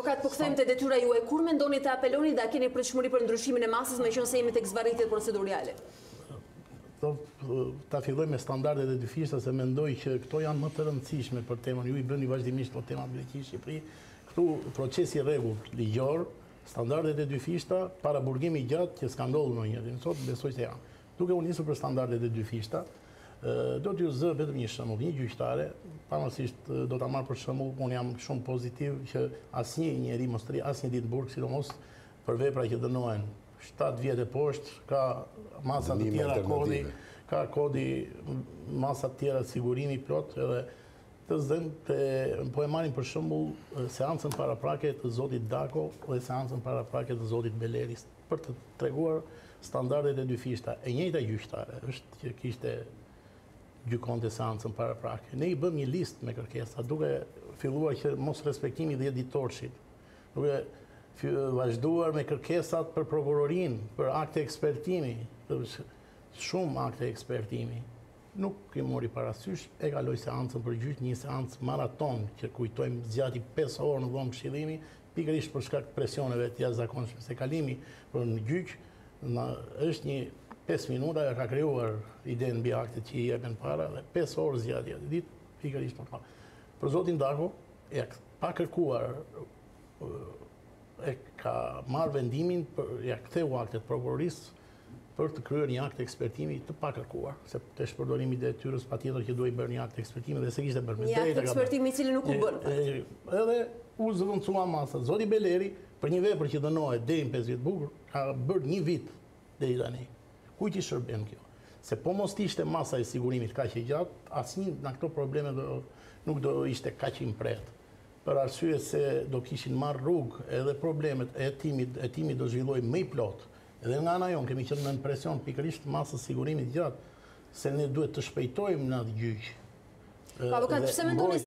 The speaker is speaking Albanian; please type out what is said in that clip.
avokat, po kthejmë te detyra juaj. Kur mendoni të apeloni dhe a keni pritshmëri për ndryshimin e masës, meqense jemi tek zvarritjet procedurale? Ta filloj me standardet e dyfishta, se mendoj që këto janë më të rëndësishme për temën. Ju i bëni vazhdimisht për temat Greqi, Shqipëri. Këtu procesi rregullt ligjor, standardet e dyfishta, para burgimi gjatë që s'ka ndodhur ndonjëherë. Sot besoj se janë. Duke u nisur për standardet e dyfishta, do t'ju zë vetëm një shembull, një gjyqtare, pavarësisht do ta marr për shembull, unë jam shumë pozitiv që asnjë njeri mos rri asnjë ditë në burg, sidomos për vepra që dënohen 7 vjet e poshtë, ka masa të tjera kodi, ka kodi masa të tjera sigurimi plot, edhe të zëm po e marrim për shembull seancën paraprake të zotit Dako dhe seancën paraprake të zotit Beleris për të treguar standardet e dyfishta. E njëjta gjyqtare është që kishte gjykonte seancën paraprake. Ne i bëm një listë me kërkesa, duke filluar që mos respektimi 10 ditorshit, duke vazhduar me kërkesat për prokurorin, për akte ekspertimi, shumë akte ekspertimi. Nuk i mori parasysh, e kaloi seancën për gjyq, një seancë maraton që kujtojmë zgjati 5 orë në dhomë këshillimi, pikërisht për shkak presioneve të jashtëzakonshme. Se kalimi për në gjyq është një 5 minuta, ka krijuar idenë mbi aktet që i jepen para dhe 5 orë zgjatje ditë, pikërisht për ta. Për zotin Dako, pa kërkuar, e ka marrë vendimin, ja ktheu aktet prokurorisë për të kryer një akt ekspertimi të pakërkuar, se të shpërdorimi i detyrës patjetër që duhej bërë një akt ekspertimi dhe se kishte bërë. Një akt ekspertimi i cili nuk u bën. Edhe u zëvendësua masa. Zoti Beleri për një vepër që dënohet deri në 5 vjet bukur, ka bërë 1 vit deri tani. Kujt i shërben kjo? Se po mos ishte masa e sigurimit kaq e gjatë, asnjë nga këto probleme nuk do ishte kaq i mpret. Për arsye se do kishin marrë rrugë edhe problemet e hetimit do zhvillojë më i plot. Edhe nga ana jonë kemi qenë në presion pikërisht masës sigurimit gjatë, se ne duhet të shpejtojmë në atë gjyq. Avokat, pse mendoni